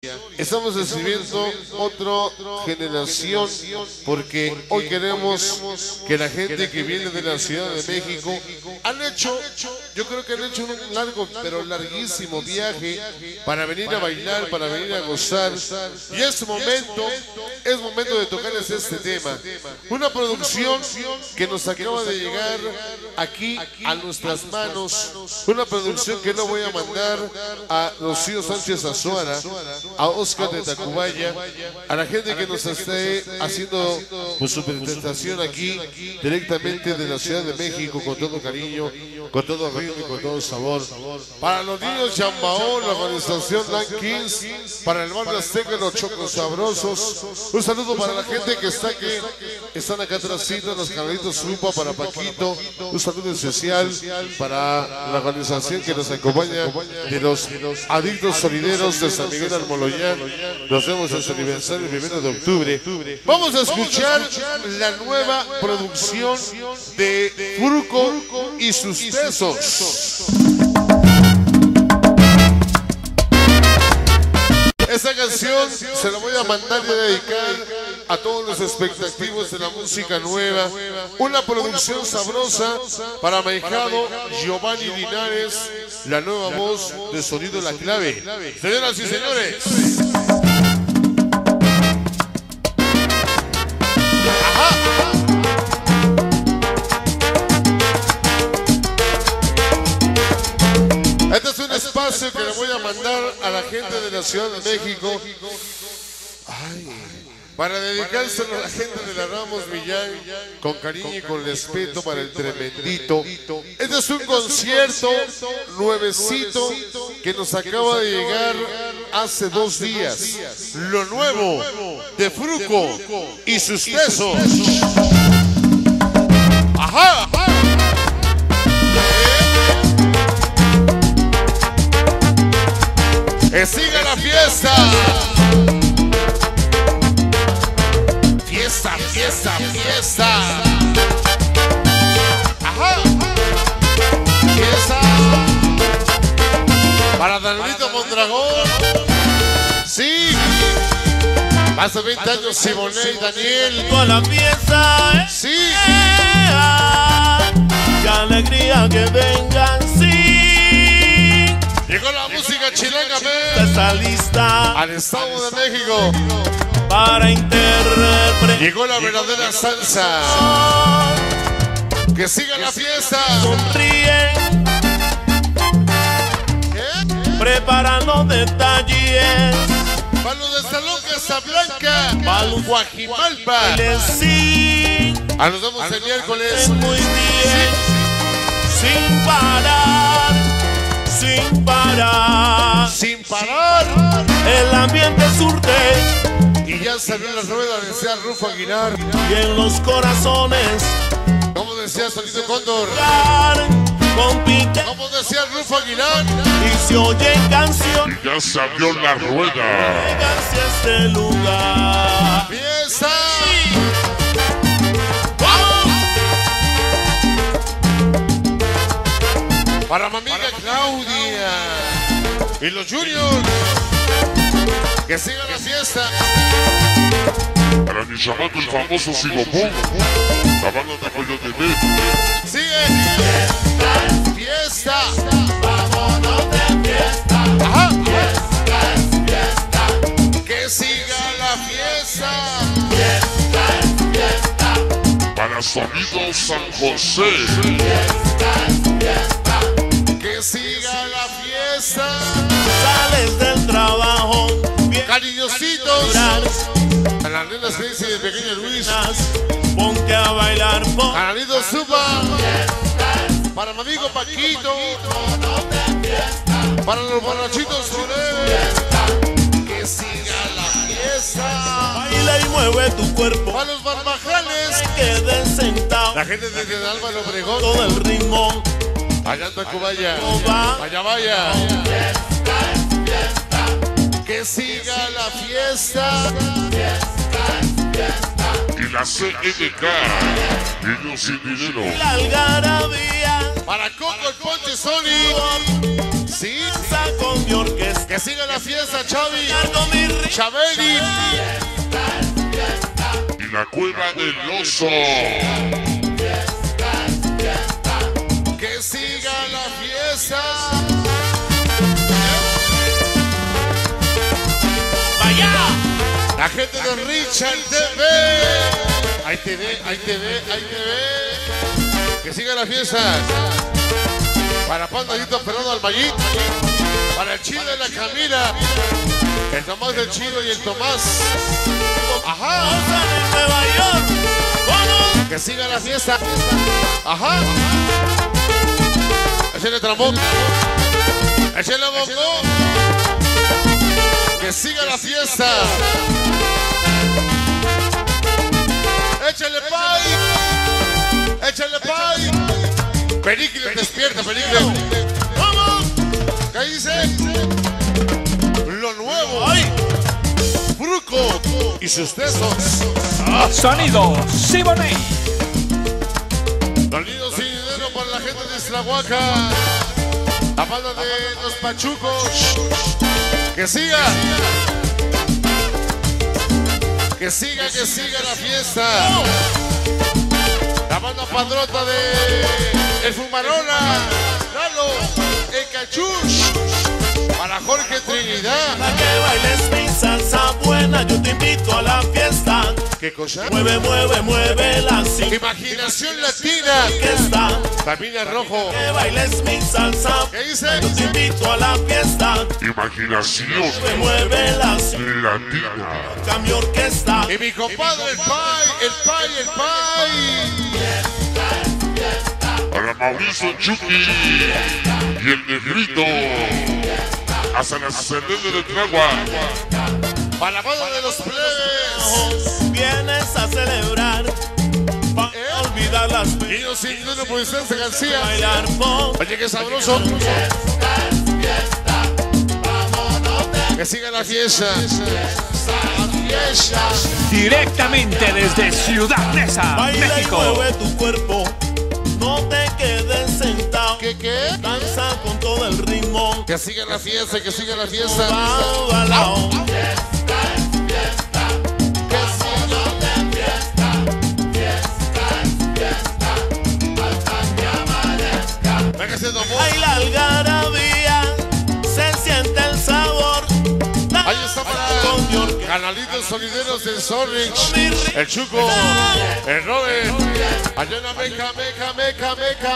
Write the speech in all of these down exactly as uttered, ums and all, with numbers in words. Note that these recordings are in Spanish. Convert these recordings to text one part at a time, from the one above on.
Estamos escribiendo otra generación porque hoy queremos que la gente que viene de la Ciudad de México han hecho, yo creo que han hecho un largo pero larguísimo viaje para venir a bailar, para venir a gozar, y es momento, es momento de tocarles este tema, una producción que nos acaba de llegar aquí a nuestras manos, una producción que no voy a mandar a Rocío Sánchez Azuara, a Oscar de Tacubaya, a la gente que nos esté haciendo pues, su presentación aquí directamente de la Ciudad de México, con todo cariño, con todo ritmo y con todo sabor. Para los niños Chambao, la organización Land Kings, para el barrio Azteca, los Chocos Sabrosos. Un saludo para la gente que está aquí, están acá atrásito, los Carlitos Lupa, para Paquito. Un saludo especial para la organización que nos acompaña de los Adictos Solideros de San Miguel Almoloyán. Nos vemos en su aniversario el primero de octubre. Vamos a escuchar la nueva producción de Fruco y sus tesos. Esta canción se la voy a mandar y a dedicar a todos los expectativos de la música nueva. Una producción sabrosa para Maijado Giovanni Linares, la nueva voz de Sonido La Clave. Señoras y señores. Este es un espacio que le voy a mandar a la gente de la Ciudad de México. Ay, para dedicárselo a la gente de la Ramos Millán, con cariño y con respeto para el tremendito. Este es un concierto nuevecito que nos acaba de llegar hace dos días. Lo nuevo de Fruco y sus tesos. Ajá, ajá. ¡Que siga la fiesta! Fiesta, fiesta, fiesta. Ajá. Fiesta. Para Danilito Mondragón. Sí. Hace veinte años Simone y Daniel. Con la fiesta. Sí. ¡Qué alegría que vengan! Sí. Llegó la música chilanga, está lista al Estado de México para interpretar. Llegó la verdadera salsa. Que siga la fiesta. Sonríen. ¿Qué? Preparan los detalles. Para los de Salón Casablanca, para los Guajimalpa. Sí. A nos vemos el miércoles. Muy bien. Sí. Sin parar. Sin parar, sin parar, el ambiente surte. Y ya salió la rueda, decía Rufo Aguilar. Y en los corazones, como decía Solito Cóndor, compite. como decía Rufo Aguilar. Y se oye canción. Y ya salió la rueda. Hacia este lugar. ¡Fiesta! Para mi amiga Claudia y los Juniors, que siga la fiesta. Para mi chamaco el famoso Sigopón, la banda de Coyote B. Sigue. Fiesta. Fiesta. Vámonos de fiesta. Ajá. Fiesta es fiesta. Que siga la fiesta. Fiesta es fiesta. Para Sonido San José. Fiesta es fiesta. Que siga la fiesta. Sales del trabajo. Cariñositos. A las nenas Crazy de Pequeño Luis. Ponte a bailar. Canalito Supa. Para mi amigo Paquito. Para los borrachitos Forever. Que siga la fiesta. Baila y mueve tu cuerpo. Para los barbajales. Queden sentados. La gente desde Álvaro Obregón. Todo el ritmo. Allá en Tacubaya. Vaya, vaya. Fiesta es fiesta. Que siga la fiesta. Fiesta es fiesta. Y la C N K, Niños sin dinero. La algarabía. Para Coco el Ponche Sony. Sí. Danza con mi orquesta. Que siga la fiesta, Chavi. Cargo mi ritmo. Chabeli. Y la cueva del oso. Que siga la fiesta. Vaya. La gente de Richard T V. Ahí te ve, ahí te ve, ahí te ve. Que siga la fiesta. Para Pandadito Fernando Almayín. Para el Chile de la Camila. El Tomás del Chilo y el Tomás. Ajá. Danza en Nueva York. ¿Cómo? Que siga la fiesta. Ajá. Échale trambón. Échale bongo. Que siga la fiesta. Échale pay. Échale pay. Pericles, despierta, Pericles. ¿Cómo? ¿Qué dice? Lo nuevo. ¡Ay! Bruco y sus tesos. Sonido Siboney. Los niños sin dinero para la gente de Islahuaca. La banda de los Pachucos. Que siga. Que siga, que siga la fiesta. La banda padrota de El Fumarola. Lalo, el Cachush. Para Jorge Trinidad. Para que bailes mi salsa buena, yo te invito a la fiesta. ¿Qué cosa? Mueve, mueve, mueve la cinta. Imaginación Latina. Que está. Camina Rojo. Que bailes mi salsa. ¿Qué dice? Yo te invito a la fiesta. Imaginación Mueve, mueve la cinta. latina. Cambio orquesta. Y mi compadre el Pai, el Pai, el Pai. Para Mauricio Chucky y el Negrito. Hasta la Cerveza de Tragua. Para la banda de los plebes. Vienes a celebrar. Para ¿Eh? olvidar las penas. Niños sin dinero por Vicente García. Bailar pop. Oye, qué sabroso. Que siga la fiesta. La fiesta. Directamente desde Ciudad Neza, Baila y México. mueve tu cuerpo. No te quedes sentado. ¿Qué qué? Danza con todo el ritmo. Que siga la fiesta, que siga la fiesta. Bao, balao. Venga, se tomó. Hay la algarabía. Se siente el sabor. Ahí está para Con mi orquesta. Canalitos Solideros del Zorrich. El Chuco. El Robert. Allá en la Meca, Meca, Meca, Meca,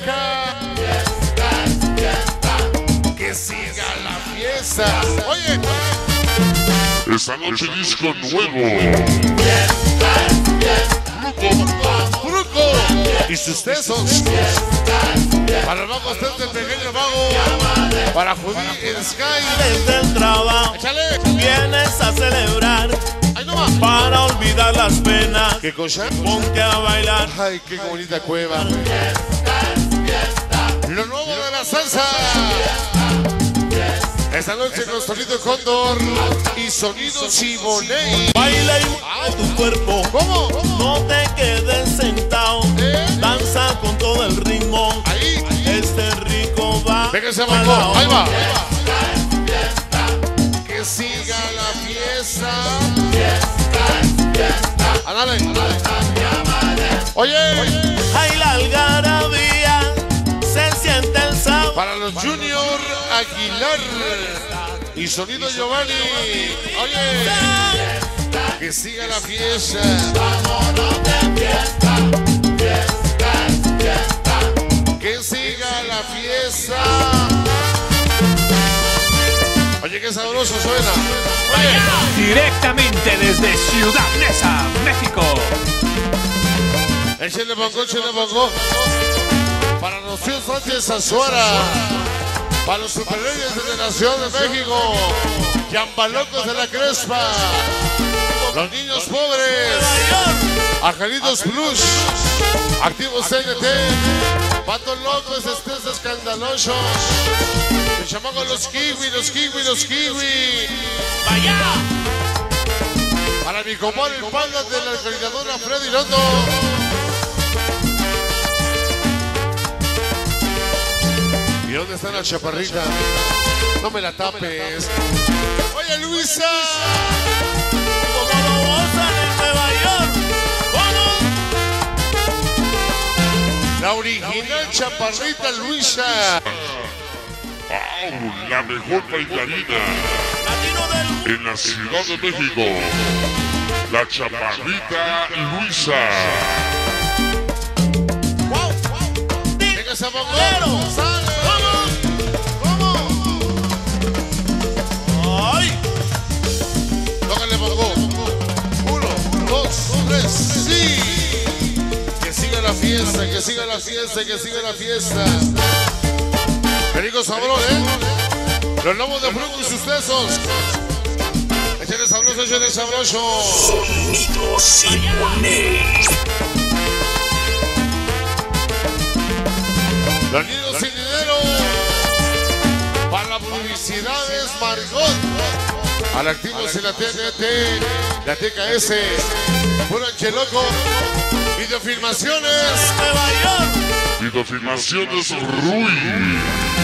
Meca. Que siga la fiesta. Oye, Esta noche disco nuevo. Bruco y sus tesos. Para el mago Stel del pequeño mago. Para Judy en Sky. Desde el trabajo. Échale. Vienes a celebrar. Ahí nomás. Para olvidar las penas. ¿Qué cosa? Ponte a bailar. Ay, qué bonita cueva. Lo nuevo de la salsa. Esta noche con Sonido Cóndor y Sonido Siboney. Baila y mueve tu cuerpo. ¿Cómo? No te quedes sentado. ¿Eh? Danza con todo el ritmo. Ahí. Este rico va. Venga ese balcón. Ahí va. Que siga la fiesta. Ándale. Oye. Hay la algarabía. Se siente el sabor. Para los Junior Aguilar y Sonido Giovanni. Oye. Que siga la fiesta. Que siga la fiesta. Oye, qué sabroso suena. Oye. Directamente desde Ciudad Neza, México. Échale bongo, échale bongo. Para los tíos Sánchez Azuara. Para los superreyes de la Ciudad de México. Yambalocos de la Crespa. Los niños pobres. Angelitos Plus. Activos T N T. Patos locos, estés escandalosos. El chamaco los kiwi, los kiwi, los kiwi. Vaya. Para mi compadre el panda de la organizadora Freddy Londo. ¿Y dónde está la chaparrita? No me la tapes. Oye, Luisa. Como lo gozan en Nueva York. ¿Cómo? La original chaparrita Luisa. ¡Au! La mejor bailarina Latino del mundo. en la Ciudad de México. La chaparrita Luisa. Wow. Venga, esa Timbalero. bombero. ¡Sale! ¿Cómo? Ay. Tócale, bongo. Uno, dos, tres, sí. Que siga la fiesta, que siga la fiesta, que siga la fiesta. Qué rico sabroso, ¿eh? Los lomos de fruco y sus besos. Échale sabroso, échale sabroso. Sonido Simone. Los niños sin dinero. Para la publicidad es Margot. Al activo y la T N T, la T K S, Puro Ancheloco, Videofilmaciones. Nueva York. Videofilmaciones Rui.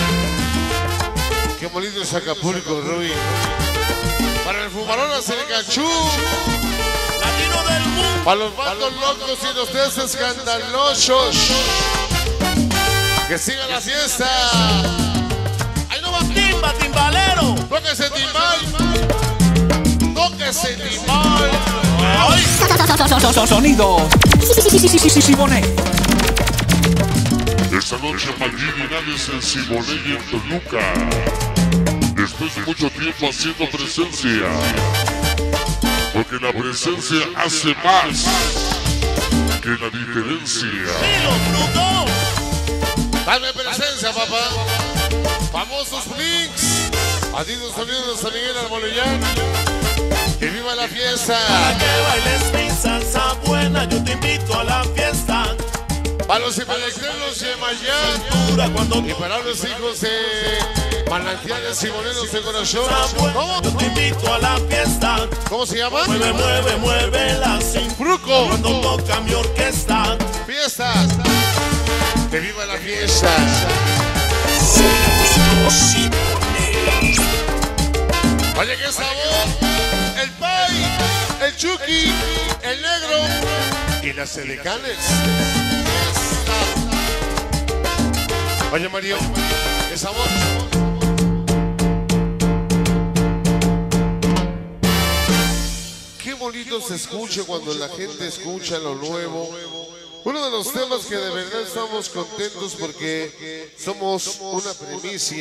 Qué bonito es Acapulco, Rui. Para el fumarón Acercachú. Latino del mundo. Para los vatos locos y los tres escandalosos. Que siga la fiesta. Ahí no va. Timba, timbalero. Tóquese timbal. Tóquese timbal. Ay. Sonido Simone. Esta noche Magini Nales en Simone y en Toluca. Después de mucho tiempo haciendo presencia. Porque la presencia hace más que la diferencia. Milo, Fruto. Dame presencia, papá. Famosos Blinks. Adiós, sonidos de San Miguel Albolellán. Que viva la fiesta. Para que bailes mi salsa buena, yo te invito a la fiesta. Para los hipelectrenos de Mayán. Dura cuando Y para los hijos de manantiales y morenos de corazón. ¿Cómo? Yo te invito a la fiesta. ¿Cómo se llama? Mueve, mueve, mueve la cintura. Fruco. Cuando toca mi orquesta. Fiesta. Que viva la fiesta. Sonido Simone. Oye, qué sabor. El Pai, el Chucky, el Negro y las Edecanes. Oye, Mario, qué sabor. Qué bonito se escucha cuando la gente escucha lo nuevo. Uno de los temas que de verdad estamos contentos porque somos una primicia.